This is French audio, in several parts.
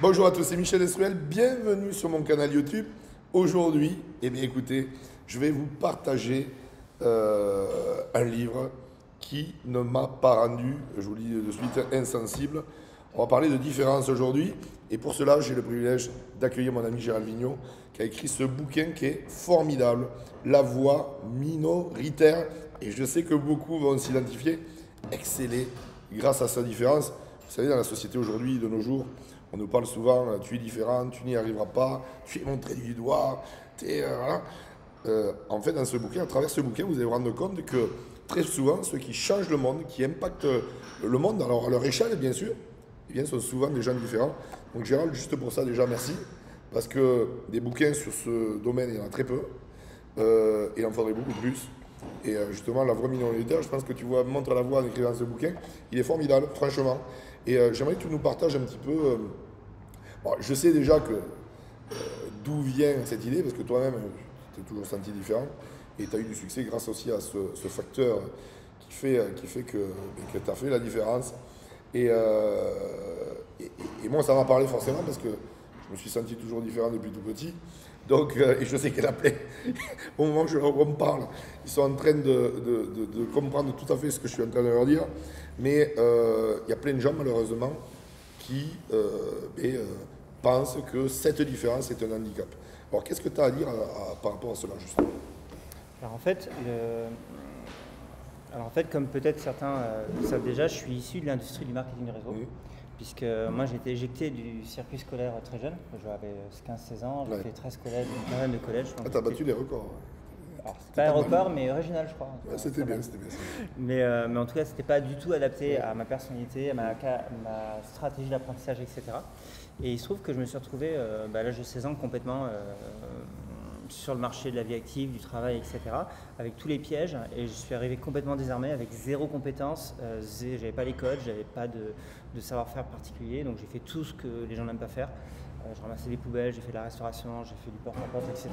Bonjour à tous, c'est Michel Esruel, bienvenue sur mon canal YouTube. Aujourd'hui, eh bien écoutez, je vais vous partager un livre qui ne m'a pas rendu, je vous le dis de suite, insensible. On va parler de différence aujourd'hui et pour cela, j'ai le privilège d'accueillir mon ami Gérald Vigneault qui a écrit ce bouquin qui est formidable, La voix minoritaire. Et je sais que beaucoup vont s'identifier, exceller grâce à sa différence. Vous savez, dans la société aujourd'hui, de nos jours, on nous parle souvent, tu es différent, tu n'y arriveras pas, tu es montré du doigt, voilà. En fait, dans ce bouquin, à travers ce bouquin, vous allez vous rendre compte que très souvent, ceux qui changent le monde, qui impactent le monde, alors à leur échelle, bien sûr, eh bien, sont souvent des gens différents. Donc Gérald, juste pour ça, déjà, merci. Parce que des bouquins sur ce domaine, il y en a très peu. Il en faudrait beaucoup plus. Et justement, la voix minoritaire, je pense que tu vois, montre la voix en écrivant ce bouquin, il est formidable, franchement. Et j'aimerais que tu nous partages un petit peu. Bon, je sais déjà que d'où vient cette idée, parce que toi-même, tu t'es toujours senti différent. Et tu as eu du succès grâce aussi à ce facteur qui fait que tu as fait la différence. Et moi, ça m'a parlé forcément parce que je me suis senti toujours différent depuis tout petit. Donc, et je sais qu'elle appelait, au moment où on me parle, ils sont en train de comprendre tout à fait ce que je suis en train de leur dire. Mais il y a plein de gens, malheureusement, qui pensent que cette différence est un handicap. Alors, qu'est-ce que tu as à dire par rapport à cela, justement? Alors en fait, comme peut-être certains le savent déjà, je suis issu de l'industrie du marketing réseau. Oui. Puisque moi j'ai été éjecté du circuit scolaire très jeune. J'avais 15-16 ans, j'ai Ouais. fait 13 collèges, une quinzaine de collèges. Ah, tu as battu les records. Alors c'est pas un record, mais régional je crois. Ouais, c'était bien, c'était bien. Mais en tout cas, c'était pas du tout adapté à ma personnalité, à ma stratégie d'apprentissage, etc. Et il se trouve que je me suis retrouvé à l'âge de 16 ans complètement sur le marché de la vie active, du travail, etc. avec tous les pièges. Et je suis arrivé complètement désarmé, avec zéro compétence. J'avais pas les codes, j'avais pas de savoir-faire particulier. Donc j'ai fait tout ce que les gens n'aiment pas faire. Je ramassais des poubelles, j'ai fait de la restauration, j'ai fait du porte-à-porte, etc.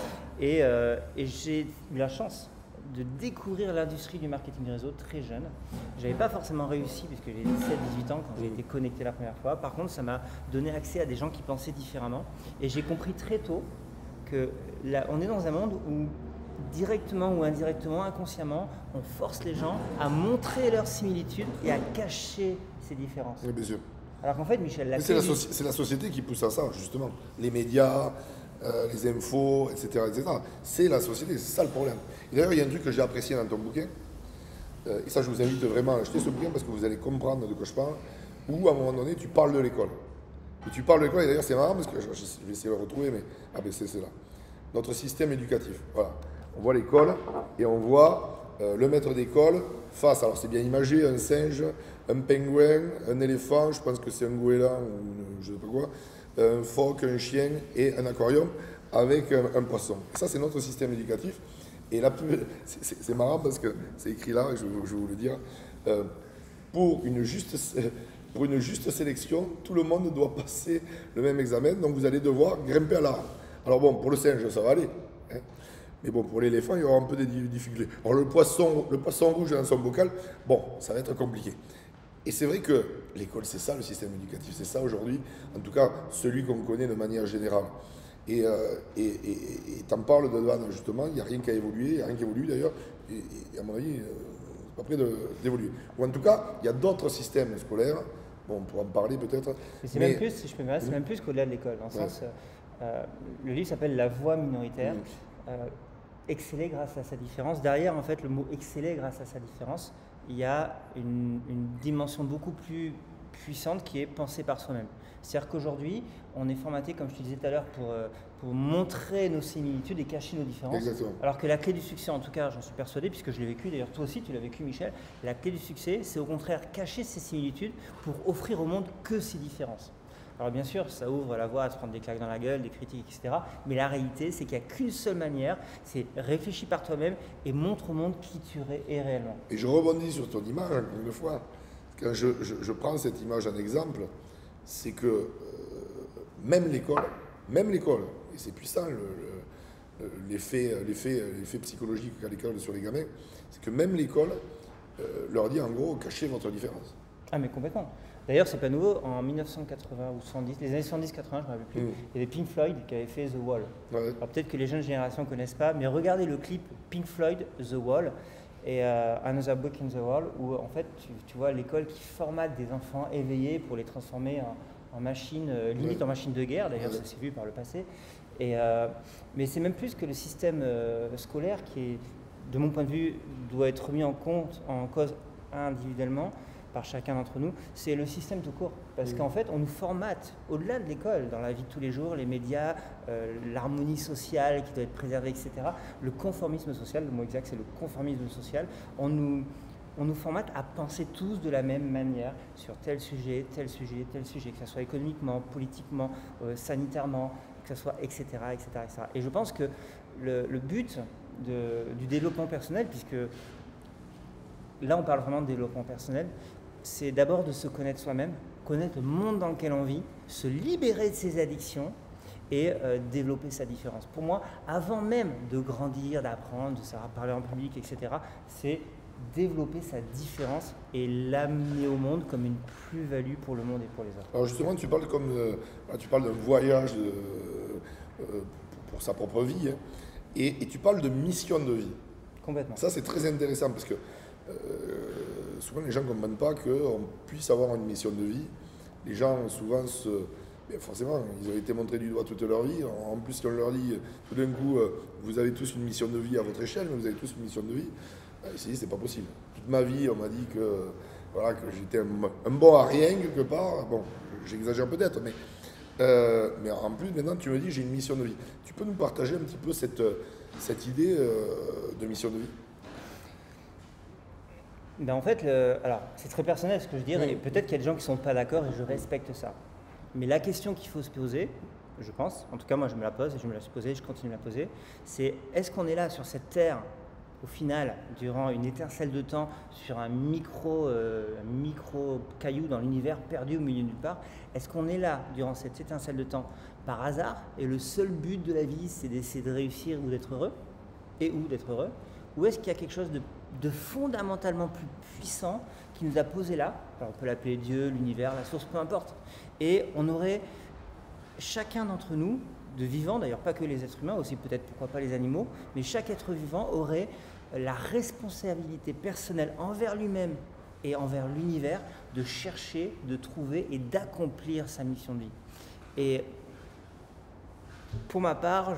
Et j'ai eu la chance de découvrir l'industrie du marketing réseau très jeune. Je n'avais pas forcément réussi puisque j'ai 17-18 ans quand j'ai été connecté la première fois. Par contre, ça m'a donné accès à des gens qui pensaient différemment. Et j'ai compris très tôt que là, on est dans un monde où directement ou indirectement, inconsciemment, on force les gens à montrer leurs similitudes et à cacher ces différences. Oui, bien sûr. Alors qu'en fait, Michel, C'est la société qui pousse à ça, justement. Les médias, les infos, etc. etc. C'est la société, c'est ça le problème. Et d'ailleurs, il y a un truc que j'ai apprécié dans ton bouquin, et ça, je vous invite vraiment à acheter ce bouquin parce que vous allez comprendre de quoi je parle, où à un moment donné, tu parles de l'école. Et tu parles de l'école, et d'ailleurs, c'est marrant parce que je vais essayer de le retrouver, mais c'est là. Notre système éducatif. Voilà. On voit l'école et on voit le maître d'école face, alors c'est bien imagé, un singe, un pingouin, un éléphant, je pense que c'est un goéland ou je ne sais pas quoi, un phoque, un chien et un aquarium avec un poisson. Et ça, c'est notre système éducatif. Et là, c'est marrant parce que c'est écrit là, je vais vous le dire, pour une juste sélection, tout le monde doit passer le même examen, donc vous allez devoir grimper à l'arbre. Alors bon, pour le singe, ça va aller. Hein. Mais bon, pour l'éléphant, il y aura un peu de difficultés. Alors le poisson rouge dans son bocal, bon, ça va être compliqué. Et c'est vrai que l'école, c'est ça le système éducatif, c'est ça aujourd'hui, en tout cas celui qu'on connaît de manière générale. Et t'en parles dedans, justement, il n'y a rien qui a évolué, il n'y a rien qui évolue d'ailleurs, et à mon avis, c'est pas prêt d'évoluer. Ou en tout cas, il y a d'autres systèmes scolaires, bon, on pourra en parler peut-être. C'est même plus, si je peux me permettre, c'est même plus qu'au-delà de l'école, dans le sens, le livre s'appelle La voix minoritaire. Exceller grâce à sa différence. Derrière, en fait, le mot exceller grâce à sa différence, il y a une dimension beaucoup plus puissante qui est pensée par soi-même. C'est-à-dire qu'aujourd'hui, on est formaté, comme je te disais tout à l'heure, pour montrer nos similitudes et cacher nos différences. Exactement. Alors que la clé du succès, en tout cas, j'en suis persuadé, puisque je l'ai vécu, d'ailleurs toi aussi tu l'as vécu, Michel, la clé du succès, c'est au contraire cacher ses similitudes pour offrir au monde que ses différences. Alors bien sûr, ça ouvre la voie à se prendre des claques dans la gueule, des critiques, etc. Mais la réalité, c'est qu'il n'y a qu'une seule manière, c'est réfléchis par toi-même et montre au monde qui tu es réellement. Et je rebondis sur ton image, encore une fois. Quand je prends cette image en exemple, c'est que même l'école, et c'est puissant l'effet psychologique qu'a l'école sur les gamins, c'est que même l'école leur dit en gros, cachez votre différence. Ah mais complètement. D'ailleurs, c'est pas nouveau. En 1980 ou 70, les années 70-80, je ne me rappelle plus, il y avait Pink Floyd qui avait fait The Wall. Ouais. Alors peut-être que les jeunes générations ne connaissent pas, mais regardez le clip Pink Floyd, The Wall et Another Book in the Wall, où en fait tu vois l'école qui formate des enfants éveillés pour les transformer en machines, limite en machines de guerre. D'ailleurs, ça s'est vu par le passé. Mais c'est même plus que le système scolaire qui est, de mon point de vue, doit être remis en cause individuellement par chacun d'entre nous, c'est le système tout court. Parce qu'en fait, on nous formate au-delà de l'école, dans la vie de tous les jours, les médias, l'harmonie sociale qui doit être préservée, etc. Le conformisme social, le mot exact c'est le conformisme social, on nous formate à penser tous de la même manière sur tel sujet, tel sujet, tel sujet, que ce soit économiquement, politiquement, sanitairement, que ce soit etc., etc., etc. Et je pense que le but du développement personnel, puisque là on parle vraiment de développement personnel, c'est d'abord de se connaître soi-même, connaître le monde dans lequel on vit, se libérer de ses addictions et développer sa différence. Pour moi, avant même de grandir, d'apprendre, de savoir parler en public, etc., c'est développer sa différence et l'amener au monde comme une plus-value pour le monde et pour les autres. Alors justement, tu parles d'un voyage pour sa propre vie, hein, et tu parles de mission de vie. Complètement. Ça, c'est très intéressant parce que souvent les gens ne comprennent pas qu'on puisse avoir une mission de vie. Les gens souvent forcément, ils ont été montrés du doigt toute leur vie. En plus, si on leur dit tout d'un coup, vous avez tous une mission de vie à votre échelle, mais vous avez tous une mission de vie, ils se disent, c'est pas possible. Toute ma vie, on m'a dit que j'étais un bon à rien quelque part. Bon, j'exagère peut-être, mais en plus, maintenant, tu me dis, j'ai une mission de vie. Tu peux nous partager un petit peu cette idée de mission de vie? Ben en fait, alors c'est très personnel ce que je dis, et peut-être qu'il y a des gens qui ne sont pas d'accord et je respecte ça. Mais la question qu'il faut se poser, je pense, en tout cas moi je me la pose et je me la suis posée, je continue de me la poser, c'est est-ce qu'on est là sur cette terre, au final, durant une étincelle de temps, sur un micro caillou dans l'univers perdu au milieu de nulle part, est-ce qu'on est là durant cette étincelle de temps par hasard et le seul but de la vie c'est d'essayer de réussir ou d'être heureux, ou est-ce qu'il y a quelque chose de fondamentalement plus puissant qui nous a posé là, alors on peut l'appeler Dieu, l'univers, la source, peu importe, et on aurait chacun d'entre nous, de vivants, d'ailleurs pas que les êtres humains, aussi peut-être pourquoi pas les animaux, mais chaque être vivant aurait la responsabilité personnelle envers lui-même et envers l'univers de chercher, de trouver et d'accomplir sa mission de vie. Et pour ma part,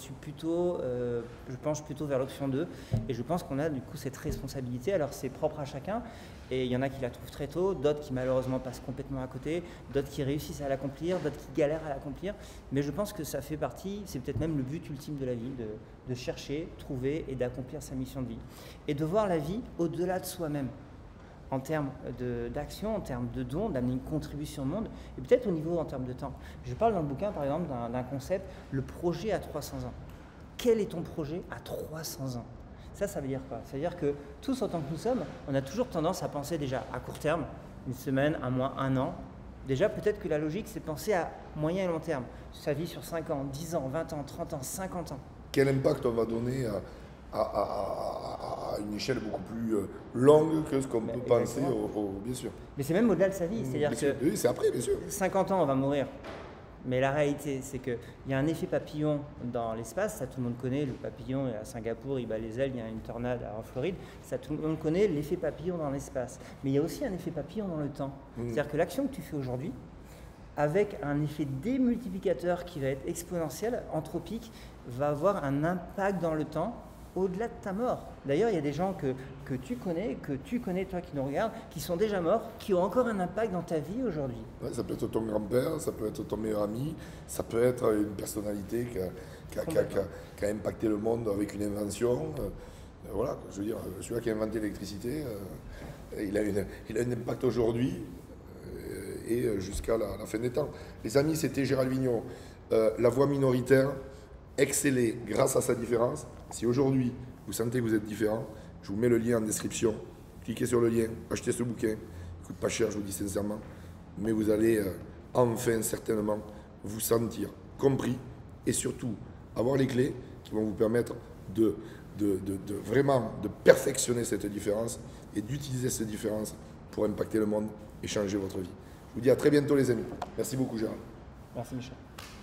je penche plutôt vers l'option 2 et je pense qu'on a du coup cette responsabilité. Alors c'est propre à chacun et il y en a qui la trouvent très tôt, d'autres qui malheureusement passent complètement à côté, d'autres qui réussissent à l'accomplir, d'autres qui galèrent à l'accomplir. Mais je pense que ça fait partie, c'est peut-être même le but ultime de la vie, de chercher, trouver et d'accomplir sa mission de vie. Et de voir la vie au-delà de soi-même. En termes d'action, en termes de dons, d'amener une contribution au monde, et peut-être au niveau en termes de temps. Je parle dans le bouquin, par exemple, d'un concept, le projet à 300 ans. Quel est ton projet à 300 ans? Ça veut dire quoi? Ça veut dire que tous, autant que nous sommes, on a toujours tendance à penser déjà à court terme, une semaine, un mois, un an. Déjà, peut-être que la logique, c'est de penser à moyen et long terme. Sa vie sur 5 ans, 10 ans, 20 ans, 30 ans, 50 ans. Quel impact on va donner à une échelle beaucoup plus longue que ce qu'on peut penser, bien sûr. Mais c'est même au-delà de sa vie, c'est-à-dire que oui, c'est après, bien sûr. 50 ans, on va mourir. Mais la réalité, c'est qu'il y a un effet papillon dans l'espace, ça tout le monde connaît, le papillon à Singapour, il bat les ailes, il y a une tornade en Floride, ça tout le monde connaît l'effet papillon dans l'espace. Mais il y a aussi un effet papillon dans le temps. C'est-à-dire que l'action que tu fais aujourd'hui, avec un effet démultiplicateur qui va être exponentiel, anthropique, va avoir un impact dans le temps au-delà de ta mort. D'ailleurs, il y a des gens que tu connais toi qui nous regardes, qui sont déjà morts, qui ont encore un impact dans ta vie aujourd'hui. Ouais, ça peut être ton grand-père, ça peut être ton meilleur ami, ça peut être une personnalité qui a impacté le monde avec une invention. Voilà, je veux dire, celui-là qui a inventé l'électricité, il a un impact aujourd'hui et jusqu'à la fin des temps. Les amis, c'était Gérald Vignon, la voix minoritaire, exceller grâce à sa différence. Si aujourd'hui vous sentez que vous êtes différent, je vous mets le lien en description. Cliquez sur le lien, achetez ce bouquin. Il coûte pas cher, je vous dis sincèrement, mais vous allez enfin certainement vous sentir compris et surtout avoir les clés qui vont vous permettre de vraiment de perfectionner cette différence et d'utiliser cette différence pour impacter le monde et changer votre vie. Je vous dis à très bientôt les amis. Merci beaucoup Gérald. Merci Michel.